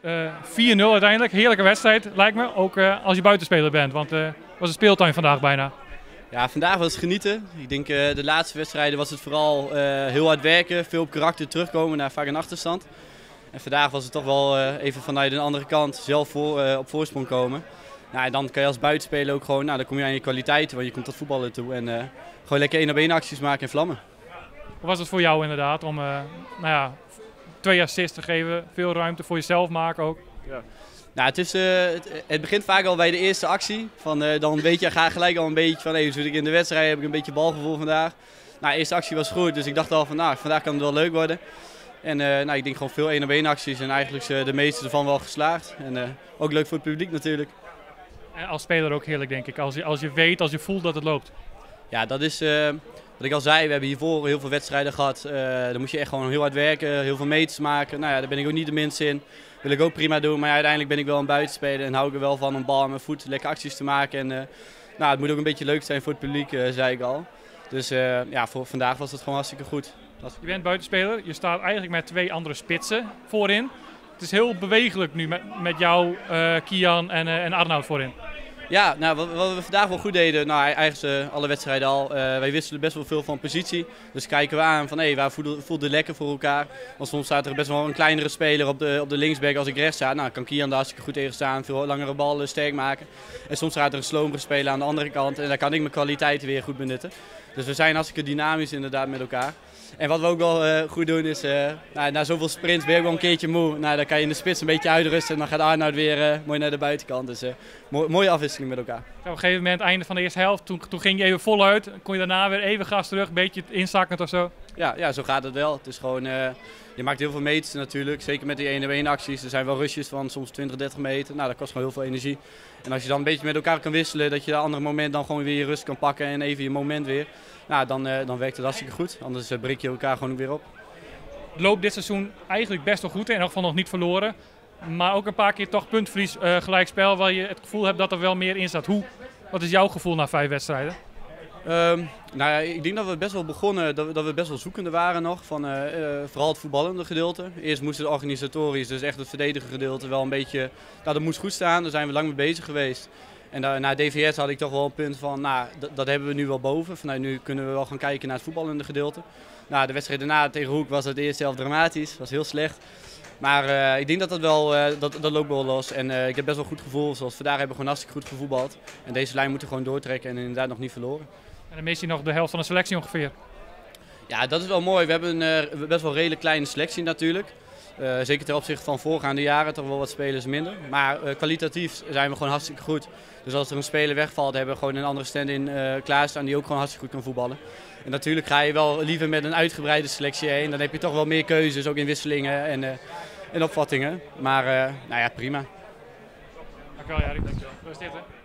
4-0 uiteindelijk, heerlijke wedstrijd lijkt me, ook als je buitenspeler bent, want het was een speeltuin vandaag bijna. Ja, vandaag was het genieten. Ik denk de laatste wedstrijden was het vooral heel hard werken, veel op karakter terugkomen naar vaak een achterstand. En vandaag was het toch wel even vanuit een andere kant zelf op voorsprong komen. Nou, en dan kan je als buitenspeler ook gewoon, nou, dan kom je aan je kwaliteiten, want je komt tot voetballen toe. En gewoon lekker 1-op-1 acties maken en vlammen. Hoe was het voor jou inderdaad om 2 assists te geven, veel ruimte voor jezelf maken ook? Ja. Nou, het begint vaak al bij de eerste actie. Dan weet je gelijk al een beetje van hoe zit ik in de wedstrijd, heb ik een beetje balgevoel vandaag. Nou, de eerste actie was goed, dus ik dacht al van vandaag kan het wel leuk worden. En ik denk gewoon veel 1-op-1 acties en eigenlijk de meeste ervan wel geslaagd. En ook leuk voor het publiek natuurlijk. En als speler ook heerlijk denk ik, als je weet, als je voelt dat het loopt. Ja, dat is wat ik al zei, we hebben hiervoor heel veel wedstrijden gehad. Dan moet je echt gewoon heel hard werken, heel veel meters maken. Nou ja, daar ben ik ook niet de minste in. Wil ik ook prima doen, maar ja, uiteindelijk ben ik wel een buitenspeler en hou ik er wel van om bal aan mijn voet lekker acties te maken. En het moet ook een beetje leuk zijn voor het publiek, zei ik al. Dus voor vandaag was het gewoon hartstikke goed. Je bent buitenspeler, je staat eigenlijk met 2 andere spitsen voorin. Het is heel bewegelijk nu met jou, Kian en Arnoud voorin. Ja, nou, wat we vandaag wel goed deden, eigenlijk alle wedstrijden al, wij wisselen best wel veel van positie. Dus kijken we aan van waar voelt het lekker voor elkaar. Want soms staat er best wel een kleinere speler op de linksback als ik rechts sta. Nou, kan Kian daar hartstikke goed tegen staan, veel langere ballen sterk maken. En soms staat er een slomere speler aan de andere kant en daar kan ik mijn kwaliteiten weer goed benutten. Dus we zijn hartstikke dynamisch inderdaad met elkaar. En wat we ook wel goed doen is, na zoveel sprints ben je ook wel een keertje moe. Nou, dan kan je in de spits een beetje uitrusten en dan gaat Arnoud weer mooi naar de buitenkant. Dus mooie afwisseling met elkaar. Ja, op een gegeven moment, einde van de eerste helft, toen ging je even voluit. Kon je daarna weer even gas terug, een beetje inzakkend of zo? Ja, zo gaat het wel. Het is gewoon, je maakt heel veel meters natuurlijk, zeker met die 1-op-1 acties. Er zijn wel rushes van soms 20, 30 meter. Nou, dat kost gewoon heel veel energie. En als je dan een beetje met elkaar kan wisselen, dat je dat andere moment dan gewoon weer je rust kan pakken en even je moment weer. Nou, dan werkt het hartstikke goed. Anders breek je elkaar gewoon weer op. Het loopt dit seizoen eigenlijk best wel goed, in elk geval nog niet verloren. Maar ook een paar keer toch puntverlies, gelijkspel, waar je het gevoel hebt dat er wel meer in staat. Wat is jouw gevoel na 5 wedstrijden? Ik denk dat we best wel begonnen, dat we best wel zoekende waren nog. Vooral het voetballende gedeelte. Eerst moest het organisatorisch, dus echt het verdedigen gedeelte, wel een beetje, dat moest goed staan. Daar zijn we lang mee bezig geweest. En na DVS had ik toch wel een punt van, dat hebben we nu wel boven. Vanuit nu kunnen we wel gaan kijken naar het voetballende gedeelte. Nou, de wedstrijd daarna tegen Hoek was het de eerste helft dramatisch, was heel slecht. Maar ik denk dat dat loopt wel los. En ik heb best wel goed gevoel. Zoals vandaag hebben we gewoon hartstikke goed gevoetbald. En deze lijn moeten we gewoon doortrekken en inderdaad nog niet verloren. En dan mis je nog de helft van de selectie ongeveer. Ja, dat is wel mooi. We hebben een best wel redelijk kleine selectie natuurlijk. Zeker ten opzichte van voorgaande jaren, toch wel wat spelers minder. Maar kwalitatief zijn we gewoon hartstikke goed. Dus als er een speler wegvalt, hebben we gewoon een andere stand-in klaarstaan die ook gewoon hartstikke goed kan voetballen. En natuurlijk ga je wel liever met een uitgebreide selectie heen. Dan heb je toch wel meer keuzes, ook in wisselingen en opvattingen. Maar prima. Dankjewel, Jarik. Dankjewel. Rust dit, hè?